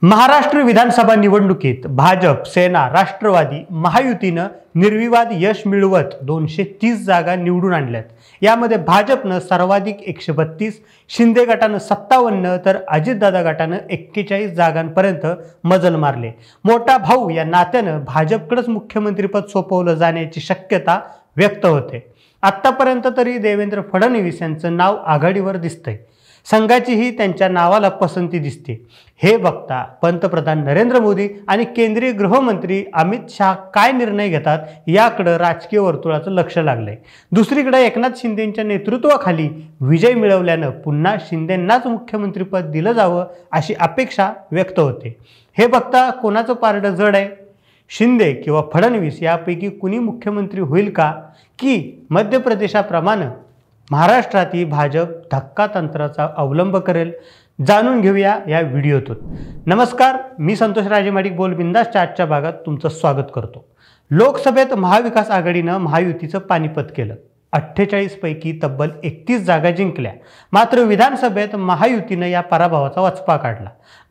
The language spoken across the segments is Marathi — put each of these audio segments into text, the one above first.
महाराष्ट्र विधानसभा निवडणुकीत भाजप, सेना, राष्ट्रवादी, महायुतीनं निर्विवाद यश मिळवत 230 जागा निवडून आणल्यात। यामध्ये भाजपनं सर्वाधिक 132, शिंदे गटानं 57 तर अजितदादा गटानं 41 जागांपर्यंत मजल मारले। मोठा भाऊ या नात्यानं भाजपकडेच मुख्यमंत्रीपद सोपवलं जाण्याची शक्यता व्यक्त होते। आत्तापर्यंत तरी देवेंद्र फडणवीस यांचं नाव आघाडीवर दिसतंय। संघाचीही त्यांच्या नावाला पसंती दिसते। हे बघता पंतप्रधान नरेंद्र मोदी आणि केंद्रीय गृहमंत्री अमित शाह काय निर्णय घेतात याकडे राजकीय वर्तुळाचं लक्ष लागलंय। दुसरीकडे एकनाथ शिंदेंच्या नेतृत्वाखाली विजय मिळवल्यानं पुन्हा शिंदेंनाच मुख्यमंत्रीपद दिलं जावं अशी अपेक्षा व्यक्त होते। हे बघता कोणाचं पारडं जड आहे? शिंदे किंवा फडणवीस यापैकी कुणी मुख्यमंत्री होईल का, की मध्य प्रदेशाप्रमाणे महाराष्ट्रातही भाजप धक्का तंत्राचा अवलंब करेल? जाणून घेऊया या व्हिडिओतून। नमस्कार, मी संतोष राजेमाडिक बोल बिंदासच्या आजच्या भागात तुमचं स्वागत करतो। लोकसभेत महाविकास आघाडीनं महायुतीचं पानिपत केलं। 48 पैकी तब्बल 31 जागा जिंकल्या। मात्र विधानसभेत महायुतीनं या पराभवाचा वचपा काढला।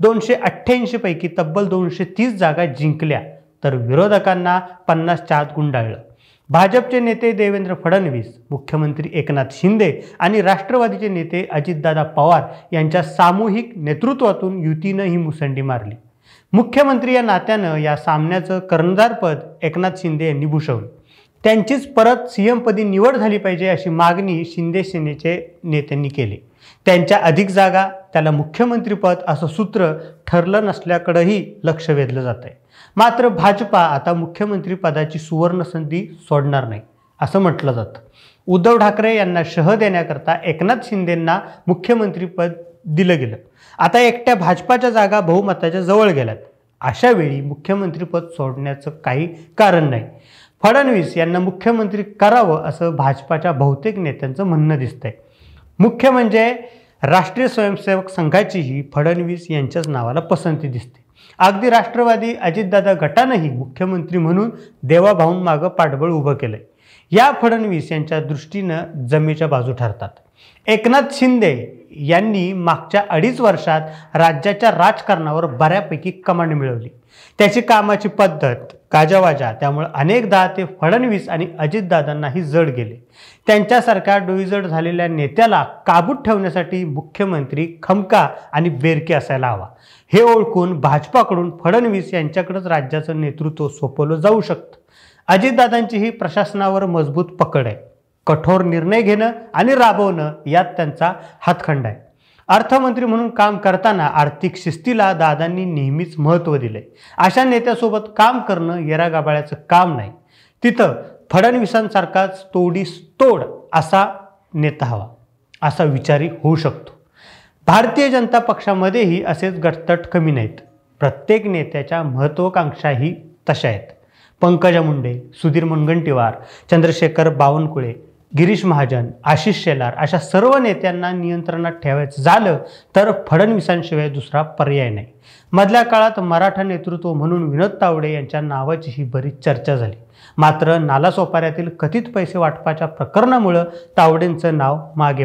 288 पैकी तब्बल 230 जागा जिंकल्या तर विरोधकांना 50च्या आत गुंडाळलं। भाजपचे नेते देवेंद्र फडणवीस, मुख्यमंत्री एकनाथ शिंदे आणि राष्ट्रवादीचे नेते अजितदादा पवार यांच्या सामूहिक नेतृत्वातून युतीनं ही मुसंडी मारली। मुख्यमंत्री या नात्यानं या सामन्याचं कर्णधारपद एकनाथ शिंदे यांनी भूषवलं। त्यांचीच परत सीएमपदी निवड झाली पाहिजे अशी मागणी शिंदे सेनेचे नेत्यांनी केली। त्यांच्या अधिक जागा त्याला मुख्यमंत्रीपद असं सूत्र ठरलं नसल्याकडेही लक्ष वेधलं जात आहे। मात्र भाजपा आता मुख्यमंत्री पदाची सुवर्ण संधी सोडणार नाही असं म्हटलं जातं। उद्धव ठाकरे यांना शह देण्याकरता एकनाथ शिंदेंना मुख्यमंत्रीपद दिलं गेलं। आता एकट्या भाजपाच्या जागा बहुमताच्या जवळ गेल्यात। अशा वेळी मुख्यमंत्रीपद सोडण्याचं काही कारण नाही। फडणवीस यांना मुख्यमंत्री करावं असं भाजपाच्या बहुतेक नेत्यांचं म्हणणं दिसतंय। मुख्य म्हणजे राष्ट्रीय स्वयंसेवक संघाचीही फडणवीस यांच्याच नावाला पसंती दिसते। अगदी राष्ट्रवादी अजितदादा गटानंही मुख्यमंत्री म्हणून देवाभाऊंमागं पाठबळ उभं केलंय। या फडणवीस यांच्या दृष्टीनं जमेच्या बाजू ठरतात। एकनाथ शिंदे यांनी मागच्या 2.5 वर्षात राज्याच्या राजकारणावर बऱ्यापैकी कमांड मिळवली। त्याची कामाची पद्धत गाजावाजा त्यामुळे अनेकदा ते फडणवीस आणि अजितदादांनाही जड गेले। त्यांच्यासारख्या डोईजड झालेल्या नेत्याला काबूत ठेवण्यासाठी मुख्यमंत्री खमका आणि बेरके असायला हवा। हे ओळखून भाजपाकडून फडणवीस यांच्याकडेच राज्याचं नेतृत्व सोपवलं जाऊ शकतं। अजितदादांचीही प्रशासनावर मजबूत पकड आहे। कठोर निर्णय घेणं आणि राबवणं यात त्यांचा हातखंडा आहे। अर्थमंत्री म्हणून काम करताना आर्थिक शिस्तीला दादांनी नेहमीच महत्त्व दिलंय। अशा नेत्यासोबत काम करणं येरागाबाळ्याचं काम नाही। तिथं फडणवीसांसारखाच तोडीस तोड असा नेता हवा असा विचारही होऊ शकतो। भारतीय जनता पक्षामध्येही असेच गटतट कमी नाहीत। प्रत्येक नेत्याच्या महत्त्वाकांक्षाही तशा आहेत। पंकजा मुंडे, सुधीर मुनगंटीवार, चंद्रशेखर बावनकुळे, गिरीश महाजन, आशिष शेलार अशा सर्व नेत्यांना नियंत्रणात ठेवायचं झालं तर फडणवीसांशिवाय दुसरा पर्याय नाही। मधल्या काळात मराठा नेतृत्व म्हणून विनोद तावडे यांच्या नावाचीही बरीच चर्चा झाली। मात्र नालासोपाऱ्यातील कथित पैसे वाटपाच्या प्रकरणामुळे तावडेंचं नाव मागे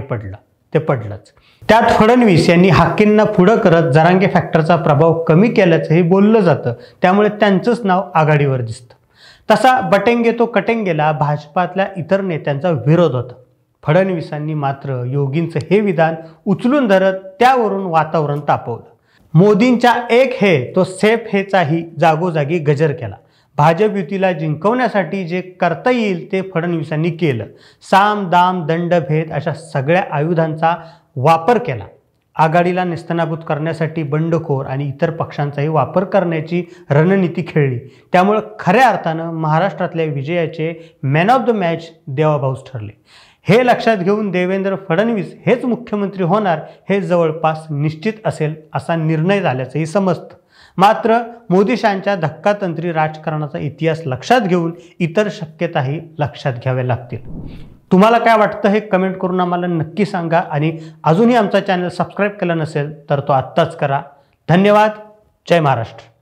पडलंच। त्यात फडणवीस यांनी हाकेंना पुढं करत जरांगे फॅक्टरचा प्रभाव कमी केल्याचंही बोललं जातं। त्यामुळे त्यांचंच नाव आघाडीवर दिसतं। तसा बटेंगे तो कटेंगेला भाजपातल्या इतर नेत्यांचा विरोध होता। फडणवीसांनी मात्र योगींचं हे विधान उचलून धरत त्यावरून वातावरण तापवलं। मोदींच्या एक हे तो सेफ हेचाही जागोजागी गजर केला। भाजप युतीला जिंकवण्यासाठी जे करता येईल ते फडणवीसांनी केलं। साम दाम दंड भेद अशा सगळ्या आयुधांचा वापर केला। आघाडीला नेस्तनाबूत करण्यासाठी बंडखोर आणि इतर पक्षांचाही वापर करण्याची रणनीती खेळली। त्यामुळे खऱ्या अर्थानं महाराष्ट्रातल्या विजयाचे मॅन ऑफ द मॅच देवाभाऊच ठरले। हे लक्षात घेऊन देवेंद्र फडणवीस हेच मुख्यमंत्री होणार हे जवळपास निश्चित असेल असा निर्णय झाल्याचंही समजतं। मात्र मोदीशांच्या धक्कातंत्री राजकारणाचा इतिहास लक्षात घेऊन इतर शक्यताही लक्षात घ्याव्या लागतील। तुम्हाला काय वाटतं हे कमेंट करून आम्हाला नक्की सांगा आणि अजूनही आमचा चॅनल सबस्क्राईब केला नसेल तर तो आत्ताच करा। धन्यवाद। जय महाराष्ट्र।